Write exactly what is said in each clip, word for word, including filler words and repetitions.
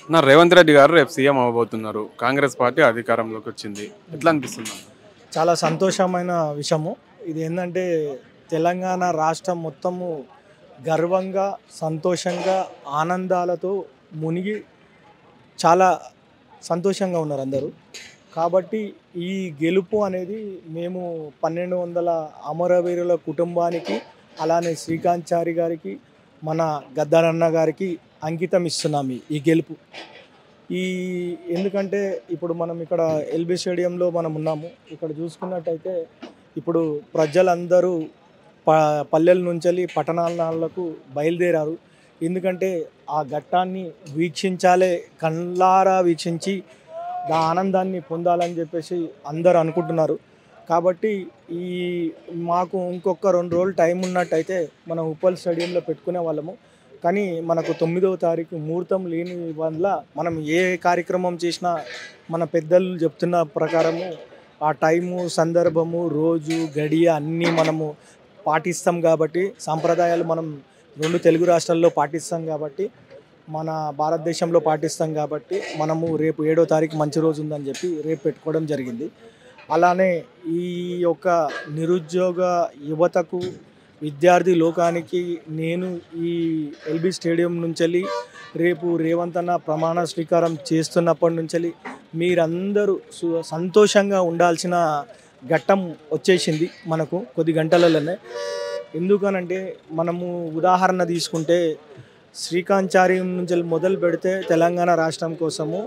నా రేవంత్ రెడ్డి గారు రేపు సీఎం అవ్వబోతున్నారు. కాంగ్రెస్ పార్టీ అధికారంలోకి వచ్చింది. ఎట్లా అనిపిస్తుంది? చాలా సంతోషమైన విషయము. ఇది ఏంటంటే తెలంగాణ రాష్ట్రం మొత్తము గర్వంగా, సంతోషంగా, ఆనందాలతో మునిగి చాలా సంతోషంగా ఉన్నారు అందరూ. కాబట్టి ఈ గెలుపు అనేది మేము పన్నెండు వందల అమరవీరుల కుటుంబానికి, అలానే శ్రీకాంత్ చారి గారికి, మన గద్దరన్న గారికి అంకితం ఇస్తున్నాం ఈ గెలుపు. ఈ ఎందుకంటే ఇప్పుడు మనం ఇక్కడ ఎల్బీ స్టేడియంలో మనం ఉన్నాము. ఇక్కడ చూసుకున్నట్టయితే ఇప్పుడు ప్రజలందరూ ప పల్లెల నుంచి పట్టణాలకు బయలుదేరారు. ఎందుకంటే ఆ ఘట్టాన్ని వీక్షించాలే, కళ్ళారా వీక్షించి ఆ ఆనందాన్ని పొందాలని చెప్పేసి అందరూ అనుకుంటున్నారు. కాబట్టి ఈ మాకు ఇంకొక రెండు రోజులు టైం ఉన్నట్టయితే మనం ఉప్పల్ స్టేడియంలో పెట్టుకునే వాళ్ళము. కానీ మనకు తొమ్మిదవ తారీఖు ముహూర్తం లేని వల్ల మనం ఏ కార్యక్రమం చేసినా మన పెద్దలు చెప్తున్న ప్రకారము ఆ టైము, సందర్భము, రోజు, గడియ అన్నీ మనము పాటిస్తాం. కాబట్టి సాంప్రదాయాలు మనం రెండు తెలుగు రాష్ట్రాల్లో పాటిస్తాం. కాబట్టి మన భారతదేశంలో పాటిస్తాం. కాబట్టి మనము రేపు ఏడో తారీఖు మంచి రోజు ఉందని చెప్పి రేపు పెట్టుకోవడం జరిగింది. అలానే ఈ యొక్క నిరుద్యోగ యువతకు, విద్యార్థి లోకానికి నేను ఈ ఎల్బీ స్టేడియం నుంచి రేపు రేవంత్ అన్న ప్రమాణ స్వీకారం చేస్తున్నప్పటి నుంచి మీరందరూ సంతోషంగా ఉండాల్సిన ఘట్టం వచ్చేసింది మనకు కొద్ది గంటలలోనే. ఎందుకనంటే మనము ఉదాహరణ తీసుకుంటే శ్రీకాంత్ చారి నుంచి మొదలు పెడితే తెలంగాణ రాష్ట్రం కోసము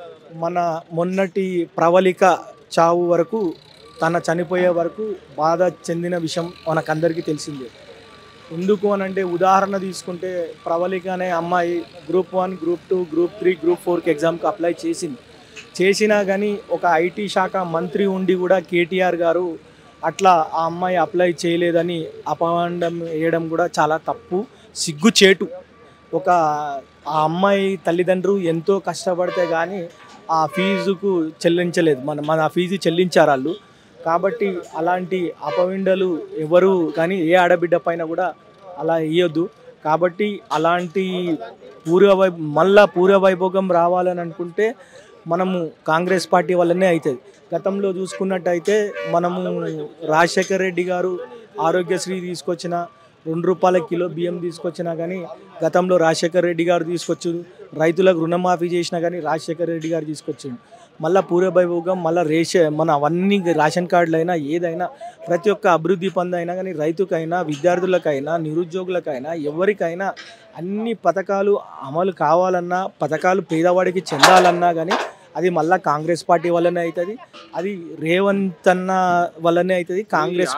మన మొన్నటి ప్రవళిక చావు వరకు, తన చనిపోయే వరకు బాధ చెందిన విషయం మనకందరికీ తెలిసిందే. ఎందుకు అనంటే ఉదాహరణ తీసుకుంటే ప్రవళిక అనే అమ్మాయి group one, group two, group three, group ఫోర్కి ఎగ్జామ్కి అప్లై చేసింది. చేసినా కానీ ఒక ఐటీ శాఖ మంత్రి ఉండి కూడా కేటీఆర్ గారు అట్లా ఆ అమ్మాయి అప్లై చేయలేదని అపవాండం వేయడం కూడా చాలా తప్పు, సిగ్గుచేటు. ఒక ఆ అమ్మాయి తల్లిదండ్రులు ఎంతో కష్టపడితే కానీ ఆ ఫీజుకు చెల్లించలేదు, మన మన ఆ ఫీజు చెల్లించారు వాళ్ళు. కాబట్టి అలాంటి అపవిండలు ఎవరు కానీ ఏ ఆడబిడ్డ పైన కూడా అలా వేయొద్దు. కాబట్టి అలాంటి పూర్వ వై మళ్ళా పూర్వ వైభోగం రావాలని అనుకుంటే మనము కాంగ్రెస్ పార్టీ వల్లనే అవుతుంది. గతంలో చూసుకున్నట్టయితే మనము రాజశేఖర్ రెడ్డి గారు ఆరోగ్యశ్రీ తీసుకొచ్చిన, రెండు రూపాయల కిలో బియ్యం తీసుకొచ్చినా కానీ గతంలో రాజశేఖర్ రెడ్డి గారు తీసుకొచ్చు. రైతులకు రుణమాఫీ చేసినా కానీ రాజశేఖర్ రెడ్డి గారు తీసుకొచ్చిండు. మళ్ళీ పూర్వవైభోగం, మళ్ళీ రేష మన అవన్నీ రేషన్ కార్డులు అయినా ఏదైనా ప్రతి ఒక్క అభివృద్ధి పొందైనా కానీ రైతుకైనా, విద్యార్థులకైనా, నిరుద్యోగులకైనా, ఎవరికైనా అన్ని పథకాలు అమలు కావాలన్నా, పథకాలు పేదవాడికి చెందాలన్నా కానీ అది మళ్ళీ కాంగ్రెస్ పార్టీ వల్లనే అవుతుంది. అది రేవంత్ అన్న వల్లనే అవుతుంది. కాంగ్రెస్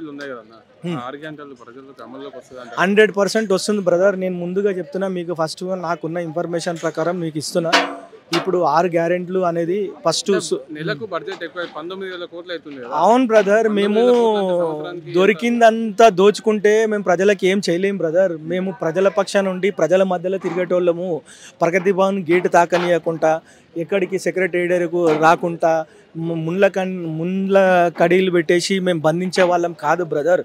హండ్రెడ్ పర్సెంట్ వస్తుంది బ్రదర్. నేను ముందుగా చెప్తున్నా మీకు, ఫస్ట్ నాకున్న ఇన్ఫర్మేషన్ ప్రకారం మీకు ఇస్తున్నా. ఇప్పుడు ఆరు గ్యారెంట్లు అనేది ఫస్ట్ నెలకు బడ్జెట్ ఎక్కువ పంతొమ్మిది వేల కోట్లు అవుతుంది. అవును బ్రదర్, మేము దొరికిందంతా దోచుకుంటే మేము ప్రజలకు ఏం చేయలేం బ్రదర్. మేము ప్రజల పక్షాన నుండి ప్రజల మధ్యలో తిరిగేటోళ్ళము. ప్రగతి భవన్ గేటు తాకనీయకుండా, ఎక్కడికి సెక్రటేరియట్కు రాకుండా, ముండ్ల కన్ ముండ్ల కడీలు పెట్టేసి మేము బంధించే వాళ్ళం కాదు బ్రదర్.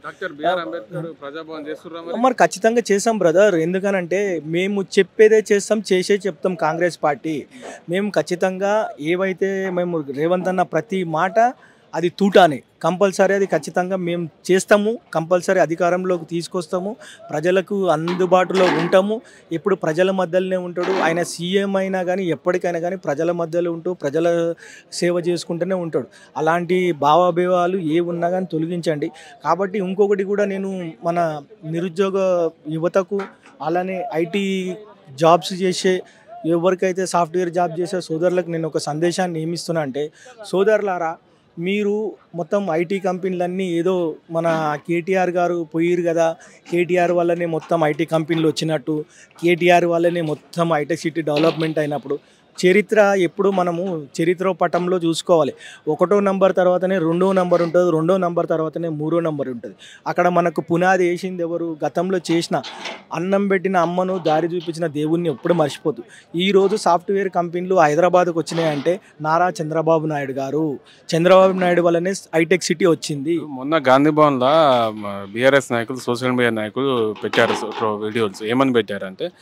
మరి ఖచ్చితంగా చేస్తాం బ్రదర్. ఎందుకనంటే మేము చెప్పేదే చేస్తాం, చేసే చెప్తాం. కాంగ్రెస్ పార్టీ మేము ఖచ్చితంగా ఏవైతే మేము రేవంత్ అన్న ప్రతి మాట అది తూటానే, కంపల్సరీ అది ఖచ్చితంగా మేము చేస్తాము. కంపల్సరీ అధికారంలోకి తీసుకొస్తాము, ప్రజలకు అందుబాటులో ఉంటాము. ఇప్పుడు ప్రజల మధ్యలోనే ఉంటాడు ఆయన. సీఎం అయినా కానీ ఎప్పటికైనా కానీ ప్రజల మధ్యలో ఉంటూ ప్రజల సేవ చేసుకుంటూనే ఉంటాడు. అలాంటి భావాభావాలు ఏ ఉన్నా కానీ తొలగించండి. కాబట్టి ఇంకొకటి కూడా నేను మన నిరుద్యోగ యువతకు, అలానే ఐటీ జాబ్స్ చేసే ఎవరికైతే సాఫ్ట్వేర్ జాబ్ చేసే సోదరులకు నేను ఒక సందేశాన్ని ఏమిస్తున్నా అంటే, సోదరులారా మీరు మొత్తం ఐటీ కంపెనీలన్నీ ఏదో మన కేటీఆర్ గారు పోయిరు కదా, కేటీఆర్ వల్లనే మొత్తం ఐటీ కంపెనీలు వచ్చినట్టు, కేటీఆర్ వల్లనే మొత్తం ఐటీ సిటీ డెవలప్మెంట్ అయినప్పుడు, చరిత్ర ఎప్పుడు మనము చరిత్ర పటంలో చూసుకోవాలి. ఒకటో నంబర్ తర్వాతనే రెండో నంబర్ ఉంటుంది, రెండో నంబర్ తర్వాతనే మూడో నంబర్ ఉంటుంది. అక్కడ మనకు పునాది వేసింది ఎవరు? గతంలో చేసిన అన్నం పెట్టిన అమ్మను, దారి చూపించిన దేవుణ్ణి ఎప్పుడు మర్చిపోదు. ఈరోజు సాఫ్ట్వేర్ కంపెనీలు హైదరాబాద్కు వచ్చినాయంటే నారా చంద్రబాబు నాయుడు గారు, చంద్రబాబు నాయుడు వల్లనే హైటెక్ సిటీ వచ్చింది. మొన్న గాంధీ భవన్లో బీఆర్ఎస్ నాయకులు, సోషల్ మీడియా నాయకులు పెట్టారు వీడియోస్. ఏమని పెట్టారంటే,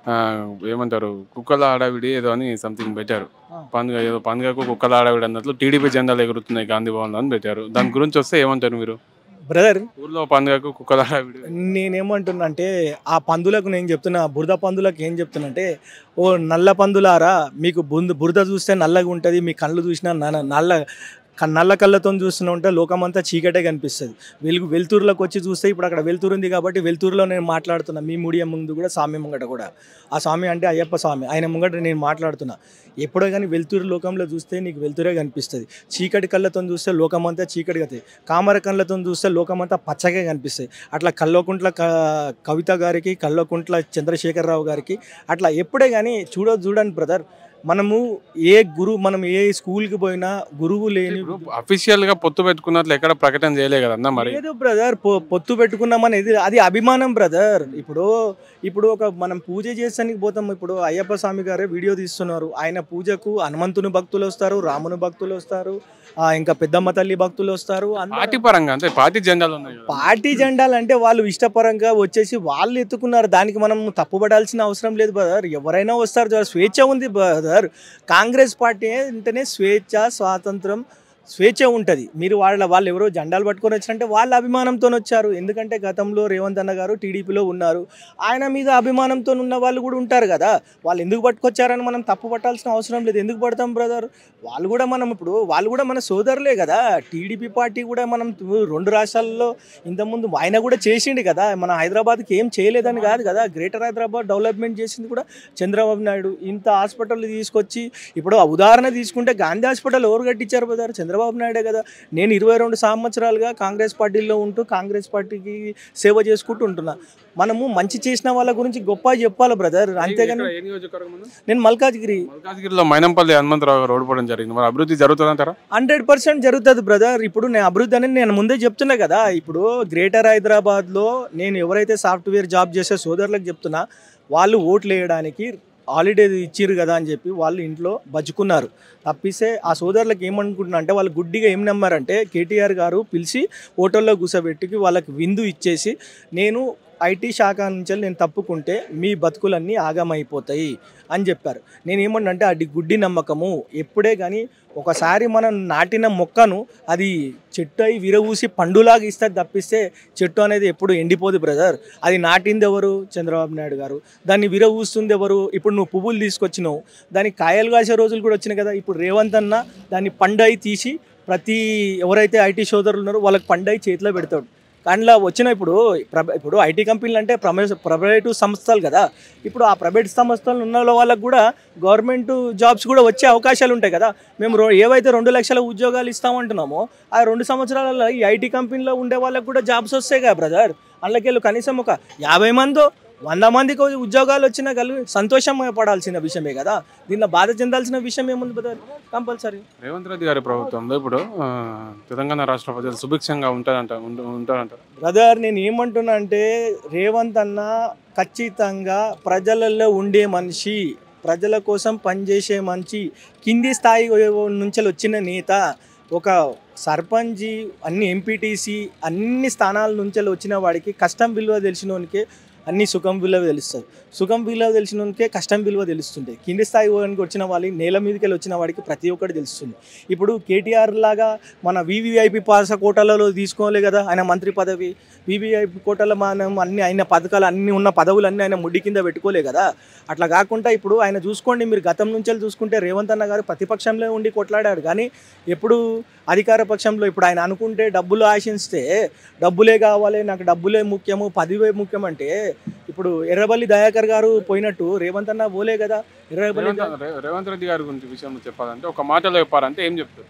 ఆ, ఏమంటారు కుక్కల ఆడావిడి ఏదో అని సంథింగ్ పెట్టారు. ఆ. పండుగ ఏదో పండుగకు కుక్కల ఆడావిడి అన్నట్లు టీడీపీ జెండాలు ఎగురుతున్నాయి గాంధీ భవన్ అని పెట్టారు. దాని గురించి వస్తే ఏమంటారు మీరు? బ్రదర్, ఊర్లో పండుగకు కుక్కల ఆడావిడి. నేనేమంటున్నా అంటే ఆ పందులకు నేను చెప్తున్నా, బురద పందులకు ఏం చెప్తున్నా అంటే, ఓ నల్ల పందులారా, మీకు బుందు బురద చూస్తే నల్లగా ఉంటుంది, మీ కళ్ళు చూసినా నల్ల నల్ల క- నల్ల కళ్ళతో చూస్తూనే ఉంటే లోకమంతా చీకటే కనిపిస్తుంది. వెలుగు వెలుతురులోకి వచ్చి చూస్తే ఇప్పుడు అక్కడ వెలుతురు ఉంది కాబట్టి వెలుతురులో నేను మాట్లాడుతున్నా. మీ మీడియా ముందు కూడా స్వామి ముంగట కూడా, ఆ స్వామి అంటే అయ్యప్ప స్వామి, ఆయన ముంగట నేను మాట్లాడుతున్నా. ఎప్పుడో కానీ వెలుతురు లోకంలో చూస్తే నీకు వెలుతురే కనిపిస్తుంది. చీకటి కళ్ళతో చూస్తే లోకమంతా చీకటి కనిపిస్తుంది. కామర కళ్ళతో చూస్తే లోకమంతా పచ్చగా కనిపిస్తుంది. అట్లా కల్వకుంట్ల క కవిత గారికి, కల్వకుంట్ల చంద్రశేఖరరావు గారికి అట్లా ఎప్పుడే కానీ చూడ చూడండి బ్రదర్, మనము ఏ గురువు, మనం ఏ స్కూల్కి పోయినా గురువు లేని అఫీషియల్ గా పొత్తు పెట్టుకున్నట్లు ఎక్కడ ప్రకటన చేయలే కదన్నా మరి. లేదు బ్రదర్, పొ పొత్తు పెట్టుకున్నామని ఇది అది అభిమానం బ్రదర్. ఇప్పుడు ఇప్పుడు ఒక మనం పూజ చేసానికి పోతాం. ఇప్పుడు అయ్యప్ప స్వామి గారే వీడియో తీస్తున్నారు. ఆయన పూజకు హనుమంతుని భక్తులు వస్తారు, రాముని భక్తులు వస్తారు, ఆ, ఇంకా పెద్దమ్మ తల్లి భక్తులు వస్తారు. అందరూ పార్టీ పరంగా అంటే పార్టీ జెండాలు ఉన్నాయి కదా. పార్టీ జెండాలు అంటే వాళ్ళు ఇష్టపరంగా వచ్చేసి వాళ్ళు ఎత్తుకున్నారు. దానికి మనం తప్పుపడాల్సిన అవసరం లేదు బ్రదర్. ఎవరైనా వస్తారు, చాలా స్వేచ్ఛ ఉంది బ్రదర్. కాంగ్రెస్ పార్టీ అంటేనే స్వేచ్ఛ, స్వాతంత్రం, స్వేచ్ఛ ఉంటుంది. మీరు వాళ్ళ వాళ్ళు ఎవరో జెండాలు పట్టుకొని వచ్చారంటే వాళ్ళ అభిమానంతో వచ్చారు. ఎందుకంటే గతంలో రేవంత్ అన్న గారు టీడీపీలో ఉన్నారు, ఆయన మీద అభిమానంతో ఉన్న వాళ్ళు కూడా ఉంటారు కదా. వాళ్ళు ఎందుకు పట్టుకొచ్చారని మనం తప్పు పట్టాల్సిన అవసరం లేదు. ఎందుకు పడతాం బ్రదర్? వాళ్ళు కూడా మనం ఇప్పుడు వాళ్ళు కూడా మన సోదరులే కదా. టీడీపీ పార్టీ కూడా మనం రెండు రాష్ట్రాల్లో ఇంతకుముందు ఆయన కూడా చేసిండు కదా. మన హైదరాబాద్కి ఏం చేయలేదని కాదు కదా. గ్రేటర్ హైదరాబాద్ డెవలప్మెంట్ చేసింది కూడా చంద్రబాబు నాయుడు. ఇంత హాస్పిటల్ తీసుకొచ్చి, ఇప్పుడు ఆ ఉదాహరణ తీసుకుంటే గాంధీ హాస్పిటల్ ఎవరు కట్టించారు బ్రదర్? చంద్రబాబు నాయుడే కదా. నేను ఇరవై రెండు సంవత్సరాలుగా కాంగ్రెస్ పార్టీలో ఉంటూ కాంగ్రెస్ పార్టీకి సేవ చేసుకుంటూ ఉంటున్నా. మనము మంచి చేసిన వాళ్ళ గురించి గొప్ప చెప్పాలి బ్రదర్, అంతేగాని. ఏ నియోజకవర్గం ఉంది? నేను మల్కాజ్గిరి. మల్కాజ్గిరిలో మైనంపల్లి హనుమంతరావు గారు ఓడిపోవడం జరిగింది. మరి అభివృద్ధి జరుగుతుందంటారా? హండ్రెడ్ పర్సెంట్ జరుగుతుంది బ్రదర్. ఇప్పుడు నేను అభివృద్ధి అని నేను ముందే చెప్తున్నా కదా. ఇప్పుడు గ్రేటర్ హైదరాబాద్లో నేను ఎవరైతే సాఫ్ట్వేర్ జాబ్ చేసే సోదరులకు చెప్తున్నా, వాళ్ళు ఓట్లు వేయడానికి హాలిడే ఇచ్చిర్రు కదా అని చెప్పి వాళ్ళు ఇంట్లో బజ్జుకున్నారు. తప్పిస్తే ఆ సోదరులకు ఏమనుకుంటున్నా అంటే, వాళ్ళు గుడ్డిగా ఏం నమ్మారంటే, కేటీఆర్ గారు పిలిచి హోటల్లో కూర్చోబెట్టుకి వాళ్ళకి విందు ఇచ్చేసి, నేను ఐటీ శాఖ నుంచి నేను తప్పుకుంటే మీ బతుకులన్నీ ఆగమైపోతాయి అని చెప్పారు. నేను ఏమన్నంటే అది గుడ్డి నమ్మకము. ఎప్పుడే కానీ ఒకసారి మనం నాటిన మొక్కను అది చెట్టు అయి విరవూసి పండులాగా ఇస్తుంది తప్పిస్తే చెట్టు అనేది ఎప్పుడు ఎండిపోదు బ్రదర్. అది నాటింది ఎవరు? చంద్రబాబు నాయుడు గారు. దాన్ని విరవూస్తుంది ఎవరు? ఇప్పుడు నువ్వు పువ్వులు తీసుకొచ్చినావు, దానికి కాయలు కాసే రోజులు కూడా వచ్చినాయి కదా. ఇప్పుడు రేవంత్ అన్న దాన్ని పండయి తీసి ప్రతి ఎవరైతే ఐటీ సోదరులు ఉన్నారో వాళ్ళకి పండయి చేతిలో పెడతాడు. అందులో వచ్చిన ఇప్పుడు ప్రైవే ఇప్పుడు ఐటీ కంపెనీలు అంటే ప్రమే ప్రైవేటు సంస్థలు కదా. ఇప్పుడు ఆ ప్రైవేట్ సంస్థలు ఉన్న వాళ్ళకు కూడా గవర్నమెంట్ జాబ్స్ కూడా వచ్చే అవకాశాలు ఉంటాయి కదా. మేము రో ఏవైతే రెండు లక్షల ఉద్యోగాలు ఇస్తామంటున్నామో ఆ రెండు సంవత్సరాలలో ఈ ఐటీ కంపెనీలో ఉండే వాళ్ళకు కూడా జాబ్స్ వస్తాయి కదా బ్రదర్. అందులోకెళ్ళి కనీసం ఒక యాభై మందో వంద మందికి ఉద్యోగాలు వచ్చినా కలిగి సంతోషం పడాల్సిన విషయమే కదా. దీనిలో బాధ చెందాల్సిన విషయం ఏముంది బ్రదర్? కంపల్సరీ రేవంత్ రెడ్డి గారి ప్రభుత్వంలో ఇప్పుడు ఆ, తెలంగాణ రాష్ట్ర ప్రజలు సుభిక్షంగా ఉంటారంట ఉంటారంట బ్రదర్, నేను ఏమంటున్నా అంటే, రేవంత్ అన్న ఖచ్చితంగా ప్రజలలో ఉండే మనిషి, ప్రజల కోసం పనిచేసే మనిషి, కింది స్థాయి నుంచి వచ్చిన నేత. ఒక సర్పంచి, అన్ని ఎంపీటీసీ, అన్ని స్థానాల నుంచి వచ్చిన వాడికి కష్టం విలువ తెలిసినోనికే అన్ని సుఖం విలువ తెలుస్తుంది. సుఖం విలువ తెలిసినకే కష్టం విలువ తెలుస్తుంది. కింది స్థాయి వానికి వచ్చిన వాళ్ళకి, నేల మీదకి వెళ్ళి వచ్చిన వాడికి ప్రతి ఒక్కటి తెలుస్తుంది. ఇప్పుడు కేటీఆర్ లాగా మన వీవీఐపీ పాస కోటాలలో తీసుకోలే కదా ఆయన మంత్రి పదవి. వీవీఐపీ కోటాలో మనం అన్ని ఆయన పథకాలు అన్ని ఉన్న పదవులు అన్నీ ఆయన ముడ్డి కింద పెట్టుకోలే కదా. అట్లా కాకుండా ఇప్పుడు ఆయన చూసుకోండి, మీరు గతం నుంచి చూసుకుంటే రేవంత్ అన్న గారు ప్రతిపక్షంలో ఉండి కొట్లాడాడు, కానీ ఎప్పుడు అధికార పక్షంలో. ఇప్పుడు ఆయన అనుకుంటే డబ్బులు ఆశిస్తే డబ్బులే కావాలి, నాకు డబ్బులే ముఖ్యము, పదివే ముఖ్యం అంటే ఇప్పుడు ఎర్రబల్లి దయాకర్ గారు పోయినట్టు రేవంత్ అన్న పోలే కదా. ఎర్రబల్లి రేవంత్ రేవంత్ రెడ్డి గారి గురించి విషయం చెప్పాలంటే, ఒక మాటలో చెప్పాలంటే ఏం చెప్తారు?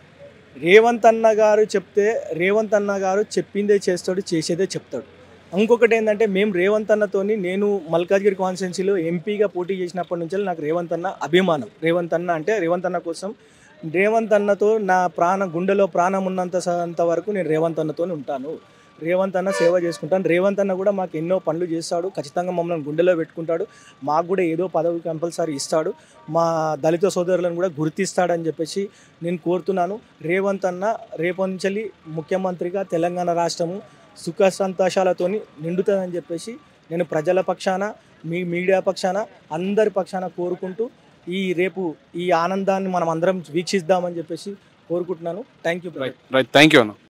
రేవంత్ అన్న గారు చెప్తే రేవంత్ అన్న గారు చెప్పిందే చేస్తాడు, చేసేదే చెప్తాడు. ఇంకొకటి ఏంటంటే, మేము రేవంత్ అన్నతోని, నేను మల్కాజ్గిరి కాన్స్టిట్యున్సీలో ఎంపీగా పోటీ చేసినప్పటి నుంచి నాకు రేవంత్ అన్న అభిమానం. రేవంత్ అన్న అంటే రేవంత్ అన్న కోసం, రేవంత్ అన్నతో నా ప్రాణ గుండెలో ప్రాణం ఉన్నంత అంత వరకు నేను రేవంత్ అన్నతో ఉంటాను. రేవంత్ అన్న సేవ చేసుకుంటాను. రేవంత్ అన్న కూడా మాకు ఎన్నో పనులు చేస్తాడు. ఖచ్చితంగా మమ్మల్ని గుండెలో పెట్టుకుంటాడు. మాకు కూడా ఏదో పదవి కంపల్సరీ ఇస్తాడు. మా దళిత సోదరులను కూడా గుర్తిస్తాడని చెప్పేసి నేను కోరుతున్నాను. రేవంత్ అన్న రేపొంచలి ముఖ్యమంత్రిగా తెలంగాణ రాష్ట్రము సుఖ సంతోషాలతోని నిండుతుందని చెప్పేసి నేను ప్రజల పక్షాన, మీ మీడియా పక్షాన అందరి పక్షాన కోరుకుంటూ ఈ రేపు ఈ ఆనందాన్ని మనం అందరం వీక్షిద్దామని చెప్పేసి కోరుకుంటున్నాను. Thank you. Right right thank you అన్న.